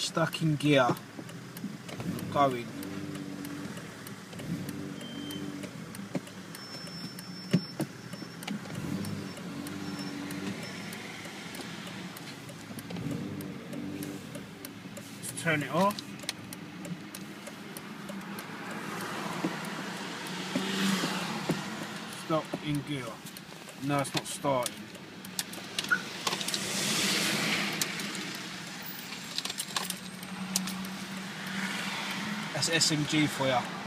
stuck in gear, going. Let's turn it off. Stop in gear. No, it's not starting. That's SMG for you.